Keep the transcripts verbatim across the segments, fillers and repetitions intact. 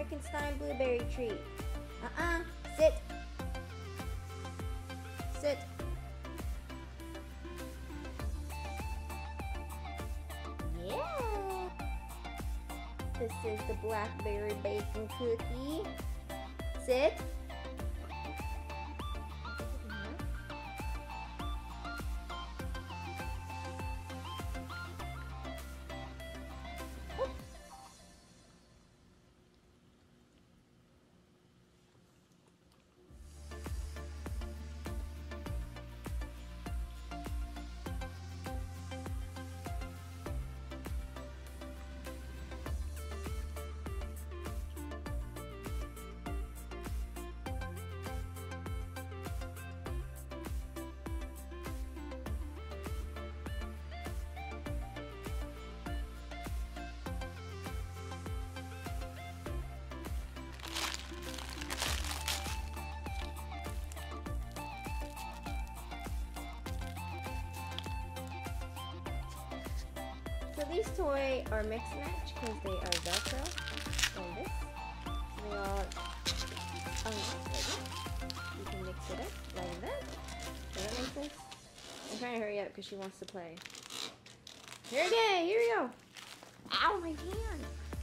Frankenstein blueberry treat. Uh-uh. Sit. Sit. Yeah. This is the blackberry bacon cookie. Sit. So these toys are mix match because they are Velcro and this. So they all unlock like that. You can mix it up like that. Does that make sense? I'm trying to hurry up because she wants to play. Here again, here we go. Ow, my hand.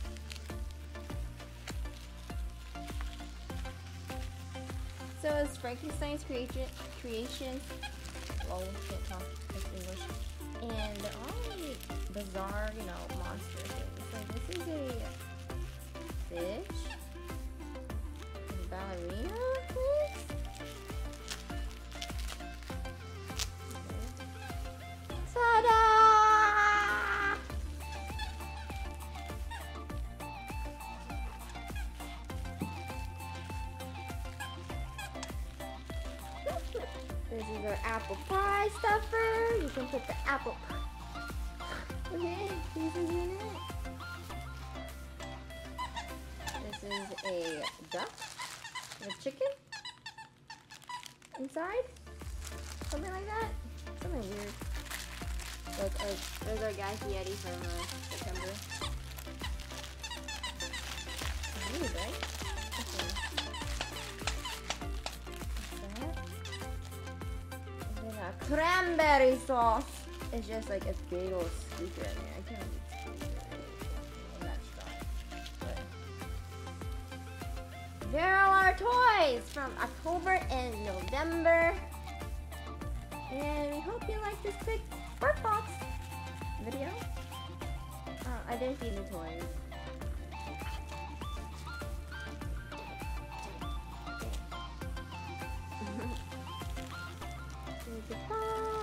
So it's Frankenstein's creation, creations. Oh, can't talk English. And they're all like bizarre, you know, monster things. So this is a fish, a ballerina fish. Okay. Ta-da! This is our apple pie stuffer. You can put the apple pie. Okay, this is in it. This is a duck, a chicken inside, something like that. Something weird. Look, uh, there's our guy Yeti from uh, September. Weird, right? Okay. What's that? Cranberry sauce. It's just like a big old scoop in there. I can't even scoop it. I'm not strong. But there are our toys from October and November. And we hope you like this quick Bird Box video. Oh, I didn't see the toys. Goodbye.